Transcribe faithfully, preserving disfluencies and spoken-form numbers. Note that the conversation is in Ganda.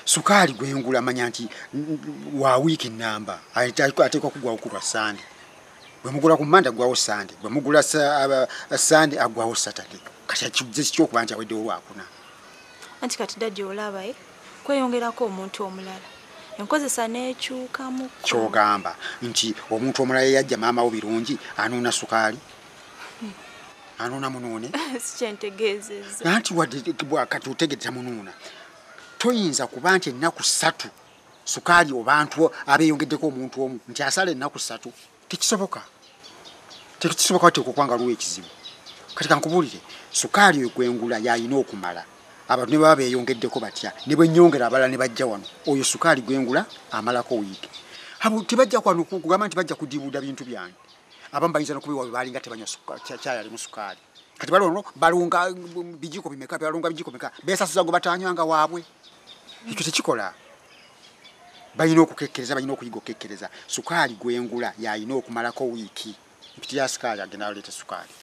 Sukaali gwengula manya nti wa wiki namba atekwa kugwa okulwa Sande bwe mugula ku Manda gwawo Sande bwe mugula Sande agwawo Saturday kati kibuze kyo kubanja wedde olwakuna anti kati dajjo olaba eh kweyongerako omuntu omulala enkozesa nekyuka mu kyogamba nti omuntu omulala yajja maama wo birungi anuna sukaali anuna munone sikyentegeezezza anti wadde bwakati otegedde mununa toyinza kuba nti ennaku ssatu sukaali obantu abeeyongeddeko omuntu omu nti asala ennaku ssatu tekisoboka tekisoboka wate okukwanga luwa ekizibu kati kankubuulire sukaali gwengula yayina okumala abantu ne baba beeyongeddeko batya ne bwennyongera abalala ne bajja wano oyo sukaali gwengula amalako wiiki abo tebajja kwano kugamba nti bajja kudibuuda bintu byange abamu bayinza nokubiwa baalinga tebanywa kyaya alimu sukaali kati balongo balunga bijiko bimeka balunga bijiko bimeka besasuza go batanywanga waabwe ekyo tekikola bayina okukekkereza bayina okuyiga okukekkereza sukaali gwengula yayina okumalako wiiki mpitira sukaali agenda aleta sukaali